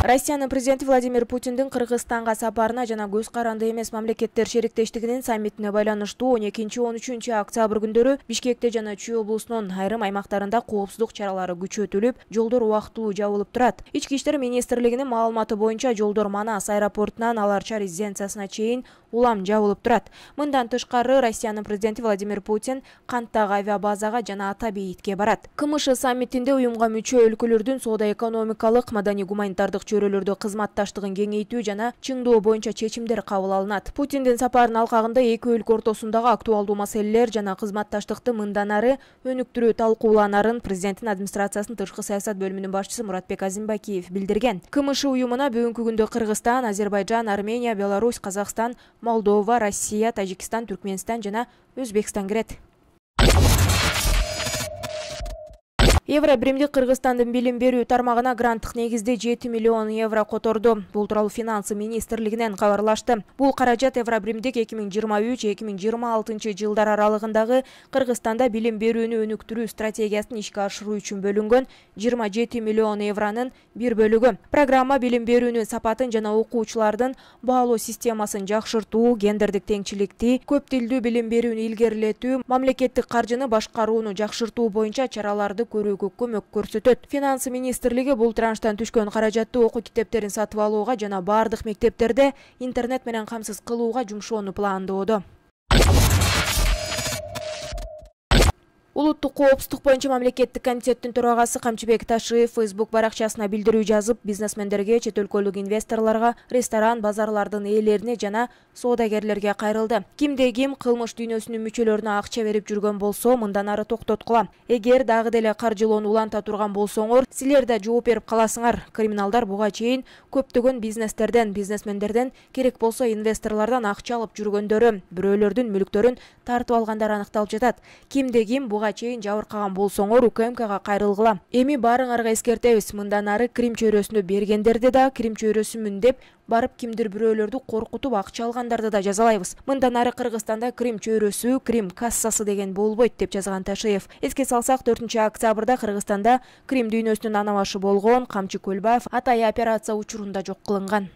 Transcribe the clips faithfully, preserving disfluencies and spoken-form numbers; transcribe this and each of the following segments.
Россиянын президенти Владимир Путиндин Кыргызстанга сапарына жана көз каранды эмес мамлекеттер шериктештигинин саммитине байланыштуу он экинчи он үчүнчү октябрь күндөрү Бишкекте жана Чүй облусунун айрым аймактарында коопсуздук чаралары күчөтүлүп, жолдор убактылуу жабылып турат. Ички иштер министрлигинин маалыматы боюнча жолдор Манас аэропортунан Аларча резиденциясына чейин улам жабылып турат. Мындан тышкары Россиянын президенти Владимир Путин Канттагы авиабазага жана Ата Бейитке барат. КМШ саммитинде уюмга мүчө өлкөлөрдүн соода-экономикалык, маданий-гуманитардык чөйрөлөрдө кызматташтыгын кеңейтүү жана чыңдоо боюнча чечимдер кабыл алынат. Путиндин сапарынын алкагында эки өлкө ортосундагы актуалдуу маселелер жана кызматташтыкты мындан ары өнүктүрүү талкууланарын президенттин администрациясынын тышкы саясат бөлүмүнүн башчысы Муратбек Азимбакиев билдирген. КМШ уюмуна бүгүнкү күндө Кыргызстан, Азербайжан, Армения, Беларусь, Казакстан, Молдова, Россия, Тажикстан, Түркменстан жана Өзбекстан кирет. Евробиримдик Кыргызстандын билим берүү тармагына гранттык негизде жети миллион евро которду. Бул тууралуу финансы министрлигинен кабарлашты. Бул каражат Евробиримдик эки миң жыйырма үч эки миң жыйырма алтынчы жылдар аралыгындагы Кыргызстанда билим берүүнү өнүктүрүү стратегиясын ишке ашыруу үчүн бөлүнгөн жыйырма жети миллион евронун бир бөлүгү. Программа билим берүүнүн сапатын жана окуучулардын баалоо системасын жакшыртуу, гендердик теңчиликти, көп тилдүү билим берүүнү илгерилетүү, мамлекеттик каржыны башкарууну жакшыртуу боюнча чараларды көрүү көмөк көрсөтөт. Финансы министрлиги бул транштан түшкөн каражатты окуу китептерин сатып алууга жана бардык мектептерде интернет менен камсыз кылууга жумшоону пландоодо. Улуттук коопсуздук боюнча мамлекеттик комитеттин төрагасы Камчыбек Ташиев Facebook баракчасына билдирүү жазып, бизнесмендерге, чет өлкөлүк инвесторлорго, ресторан, базарлардын ээлерине жана соодагерлерге кайрылды. Кимде ким кылмыш дүйнөсүнүн мүчөлөрүнө акча берип жүргөн болсо, мындан ары токтоткула. Эгер дагы деле каржылоону уланта турган болсоңор, силер да жооп берип каласыңар. Криминалдар буга чейин көптөгөн бизнестерден, бизнесмендерден, керек болсо инвесторлордон акча алып жүргөндөрү, бирөөлөрдүн мүлктөрүн тартып алгандары аныкталып жатат. Кимде ким буга чейин жабыркаган болсоңор УКМКга кайрылгыла. Эми баарыңарга эскертебиз, мындан ары Крим чөйрөсүнө бергендерди да, Крим чөйрөсүмүн деп барып кимдир бирөөлөрдү коркутуп акча алгандарды да жазалайбыз. Мындан ары Кыргызстанда Крим чөйрөсү, Крим кассасы деген болбойт деп жазган Ташиев. Эске салсак, төртүнчү октябрда Кыргызстанда Крим дүйнөсүнүн ана башы болгон Камчы Көлбаев Атай операция учурунда жок кылынган.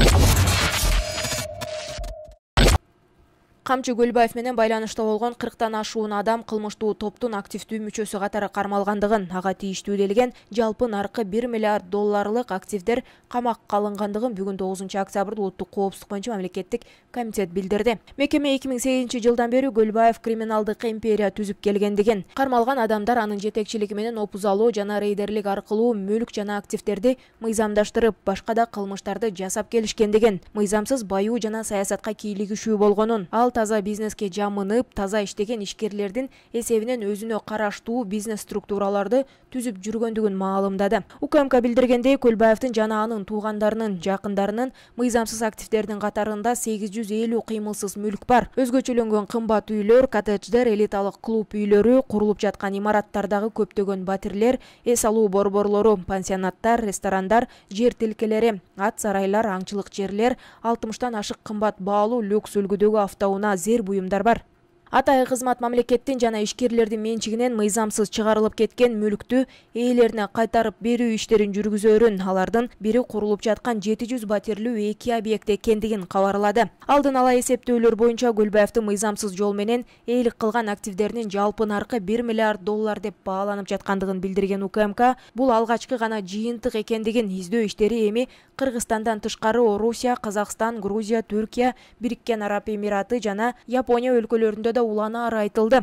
Камчы Көлбаев менен байланышта болгон кырктан ашуун адам кылмыштуу топтун активдүү мүчөсү катары кармалгандыгын, ага тийиштүү делген жалпы наркы бир миллиард долларлык активдер камакка алынгандыгын бүгүн тогузунчу октябрда улуттук коопсуздук боюнча мамлекеттик комитет билдирди. Мекеме эки миң сегизинчи жылдан бери Көлбаев криминалдык империя түзүп келгендигин, кармалган адамдар анын жетекчилиги менен опуз алуу жана рейдерлик аркылуу мүлк жана активдерди мыйзамдаштырып, башка да кылмыштарды жасап келишкендигин, мыйзамсыз баюу жана саясатка кийлигишүү болгонун, ал таза бизнеске жамынып, таза иштеген ишкерлердин эсебинен өзүнө караштуу бизнес структураларды түзүп жүргөндүгүн маалымдады. УКМК билдиргендей, Көлбаевдин жана анын туугандарынын, жакындарынын мыйзамсыз активдердин катарында сегиз жүз элүү кыймылсыз мүлк бар. Өзгөчөлөнгөн кымбат үйлөр, коттедждер, элиталык клуб үйлөрү, курулуп жаткан имараттардагы көптөгөн батирлер, эс алуу борборлору, пансионаттар, ресторандар, жер тилкелери, ат сарайлар, аңчылык жерлер, алтымыштан ашык кымбат баалуу люкс үлгүдөгү автоунаа зер буюмдар бар. Атай кызмат мамлекеттин жана ишкерлердин менчигинен мыйзамсыз чыгарылып кеткен мүлктү ээлерине кайтарып берүү иштерин жүргүзөрүн, алардын бири курулуп жаткан жети жүз батирлүү эки объект экендигин кабарлады. Алдын ала эсептөөлөр боюнча Көлбаевдин мыйзамсыз жол менен ээлик кылган активдеринин жалпы наркы бир миллиард доллар деп бааланып жаткандыгын билдирген УКМК, бул алгачкы гана жыйынтык экендигин, издөө иштери эми Кыргызстандан тышкары Орусия, Казакстан, Грузия, Түркия, Бириккен Араб Эмираты жана Япония өлкөлөрүндө да улана ары айтылды.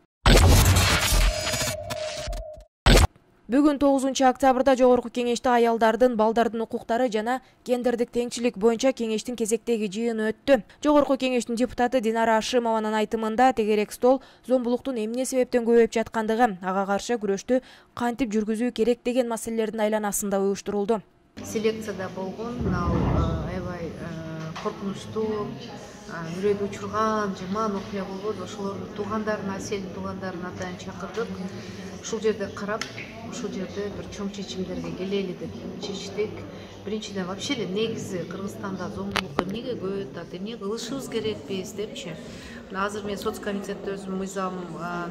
Бүгүн тогузунчу октябрда Жогорку кеңеште аялдардын, балдардын укуктары жана гендердик теңчилик боюнча кеңештин кезектеги жыйыны өттү. Жогорку кеңештин депутаты Динара Ашимованын айтымында, тегерек стол зомбулуктун эмне себептен көбөйүп жаткандыгы, ага каршы күрөштү кантип жүргүзүү керек деген маселелердин айланасында уюштурулду. Селекцияда болгон аябай коркунучтуу, үрөйдү учурган, жаман окуя болбоду. Ошолордун туугандарын, Аселдин туугандарын атайын чакырдык. Ушул жерде карап, ушул жерде бир чоң чечимдерге келели деп чечтик. Биринчиден, вообще эле негизи Кыргызстанда зомбулук эмнеге көбөйүп атат, эмне кылышыбыз керекпиз депчи. Азыр мен соцкомитетте өзүм мыйзам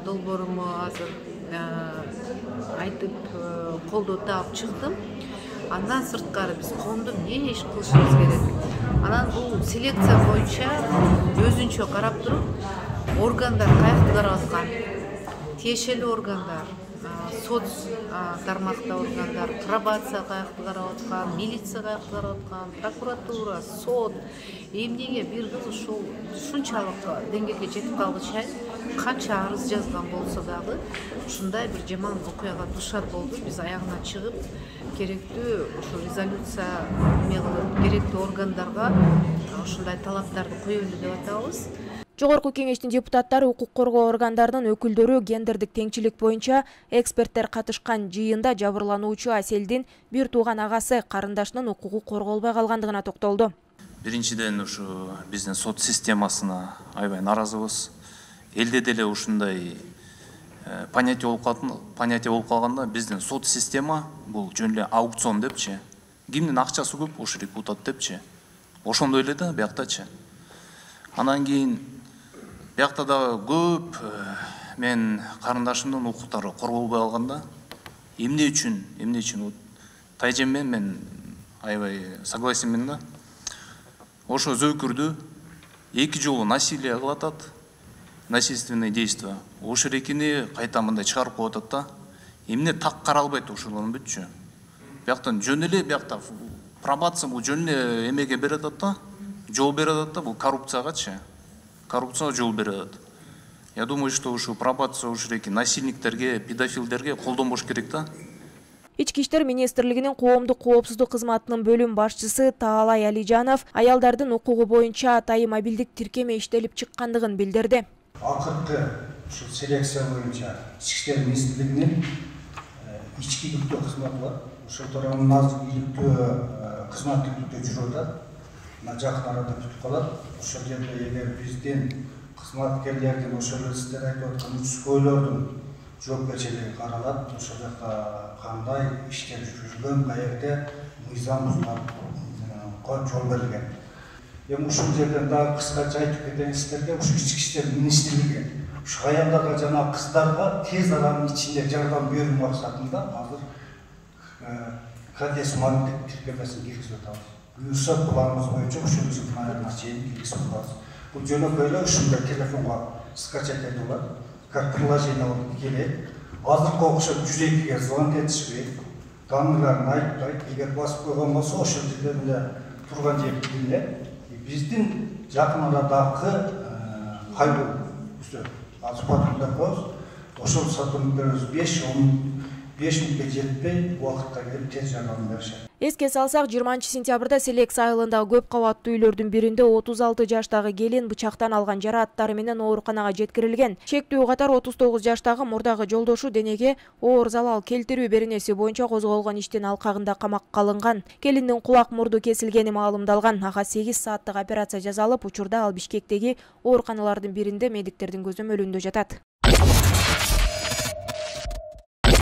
долбоорумду азыр айтып колдоо таап чыктым. Андан сырткары биз коомдо эмне иш кылышыбыз керек? Анан бул селекция боюнча өзүнчө карап туруп, органдар каякты карап аткан, тиешелүү органдар, соц тармакта органдар, пробация каякты карап аткан, милиция каякты карап аткан, прокуратура, сот эмнеге бир кыз ушул ушунчалык деңгээлге жетип калгыча, канча арыз жазган болсо дагы ушундай бир жаман окуяга дуушар болду. Биз аягына чыгып, керектүү ошо резолюция эме кылып, керектүү органдарга ушундай талаптарды коелу деп атабыз. Жогорку кеңештин депутаттары укук коргоо органдарынын өкүлдөрү гендердик теңчилик боюнча эксперттер катышкан жыйында жабырлануучу Аселдин бир тууган агасы карындашынын укугу корголбой калгандыгына токтолду. Биринчиден ушу биздин сот системасына аябай нааразыбыз. Элде деле ушундай понятие болуп калган, понятие болуп калганда биздин сот система бул жөн эле аукцион депчи. Кимдин акчасы көп ошо депутат депчи. Ошондой эле да бияктачы. Анан кийин бияқта да көп мен карындашымдын укуктары корголбой калганда эмне үчүн, эмне үчүн тайжем менен мен аябай согласенмин да. Ошо зөөкүрдү эки жолу насилие кылып атат, насильственные действия. Ошо эрекини кайта мындай чыгарып коюп атат да. Эмне так каралбайт ошолордун бүтчү. Бияктан жөн эле бияқта пробация бул жөн эле эмеге берет атат да, жол берет атат да, бул коррупциягачы. Коррупцияга жол берет. Я думаю, что ушу пробация ушуреки насильниктерге, педофилдерге колдонбош керек да. Ички иштер министрлигинин коомдук коопсуздук кызматынын бөлүм башчысы Таалай Алижанов аялдардын укугу боюнча атайын мобилдик тиркеме иштелип чыккандыгын билдирди. Акыркы ушу селекция боюнча ички иштер министрлигинин ички иликтөө кызматы бар. Ошол тарабынан азыр иликтөө кызмат иликтөө жүрүп атат. Жакын арада бүтүп калат. Ошол жерде эгер биздин кызматкерлердин ошол сиздер айтып аткан учкойлордун жоопкерчилиги каралат, ошол жакта кандай иштер жүргүзүлгөн, каерде мыйзам бузулганга жол берилген. Эми ушул жерден дагы кыскача айтып кетейин сиздерге, ушу ички иштер министрлиги ушу аялдарга жана кыздарга тез аранын ичинде жардам берүү максатында азыр кадес мобилдик тиркемесин киргизип атабыз. Буюрса планыбыз боюнча ушул жылдын айына чейин киргизип атабыз. Бул жөнөкөй эле ушундай телефонго скачать этип алып, как приложение болуп келет. Азыркы окшоп жүз экиге звонок этишпейт, данныйларын айтпайт. Эгер басып койгон болсо ошол жерде эле турган жери билинет. Биздин жакын арадагы кайбир азыр патрулдар коебуз. Ошол сотрудниктөрүбүз беш мүнөткө жетпей убакытта келип тез жардам беришет. Эске салсак, жыйырманчы сентябрда Селекс айылындагы көп кабаттуу үйлөрдүн биринде отуз алты жаштагы келин бычактан алган жарааттары менен ооруканага жеткирилген. Чектүү катар отуз тогуз жаштагы мурдагы жолдошу денеге оор залал келтирүү беренеси боюнча козголгон иштин алкагында камакка алынган. Келиндин кулак мурду кесилгени маалымдалган. Ага сегиз сааттык операция жасалып, учурда ал Бишкектеги ооруканалардын биринде медиктердин көзөмөлүндө жатат.